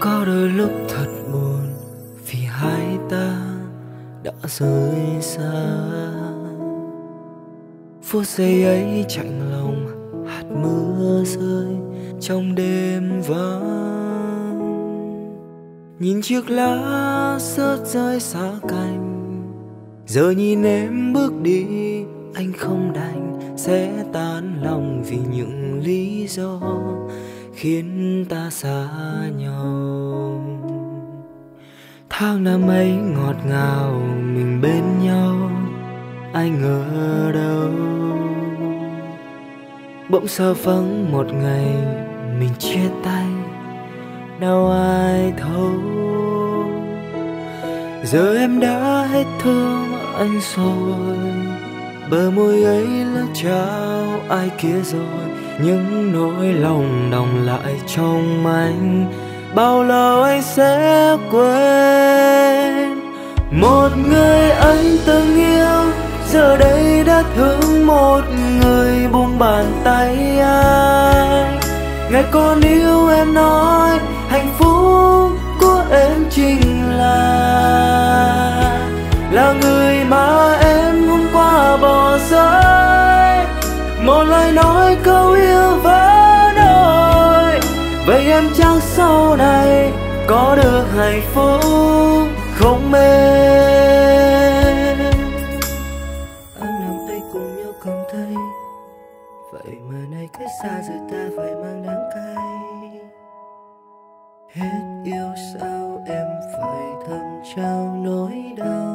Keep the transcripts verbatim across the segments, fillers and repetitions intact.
Có đôi lúc thật buồn vì hai ta đã rời xa. Phút giây ấy chạnh lòng hạt mưa rơi trong đêm vắng. Nhìn chiếc lá rớt rơi xa cành, giờ nhìn em bước đi anh không đành sẽ tan lòng vì những lý do khiến ta xa nhau. Tháng năm ấy ngọt ngào mình bên nhau, ai ngờ đâu bỗng sơ vắng một ngày mình chia tay, đâu ai thấu. Giờ em đã hết thương anh rồi, bờ môi ấy lỡ trao ai kia rồi. Những nỗi lòng đọng lại trong anh, bao lâu anh sẽ quên. Một người anh từng yêu, giờ đây đã thương một người buông bàn tay anh. Ngày còn yêu em nói hạnh phúc của em chính là là người mà em hôm qua bỏ rơi. Một lời nói câu yêu vỡ đôi, vậy em chắc sau này có được hạnh phúc không em? Tháng năm ấy cùng nhau không thấy, vậy mà nay cách xa giờ ta phải mang đắng cay. Hết yêu sao em phải thầm trao nỗi đau.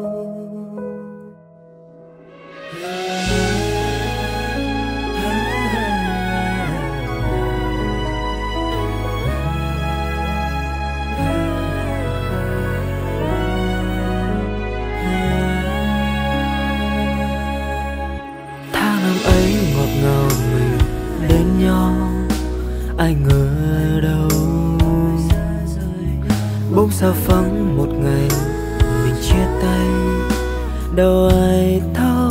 Tháng năm ấy ngọt ngào mình bên nhau, ai ngờ đâu bỗng xa vắng một ngày mình chia tay, đâu ai thấu.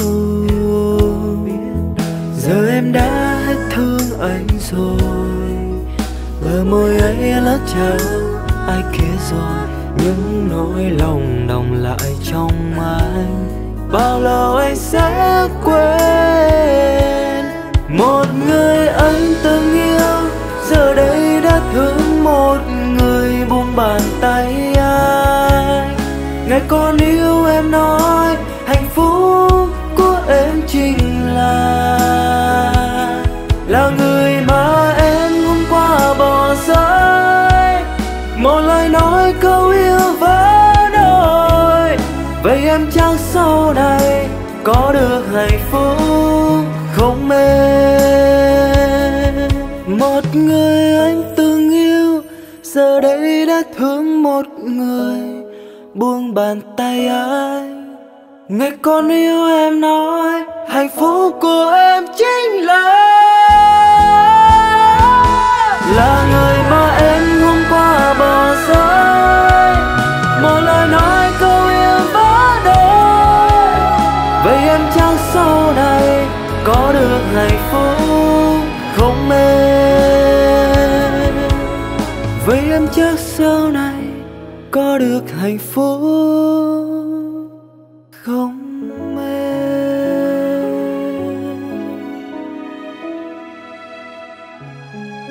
Giờ em đã hết thương anh rồi, bờ môi ấy lỡ trao ai kia rồi. Những nỗi lòng đọng lại trong anh, bao lâu anh sẽ quên. Một người anh từng yêu, giờ đây đã thương một người buông bàn tay anh. Ngày còn yêu em nói hạnh phúc của em chính là là người mà em hôm qua bỏ rơi. Một lời nói câu yêu vỡ đôi, vậy em chắc sau này có được hạnh phúc không em? Một người anh từng yêu, giờ đây đã thương một người buông bàn tay anh. Ngày còn yêu em nói hạnh phúc của em chính là là người mà em hôm qua bỏ rơi. Một lời nói câu yêu vỡ đôi, vậy em chắc sau này có được hạnh phúc không em? Vậy em chắc sau này có được hạnh phúc không em?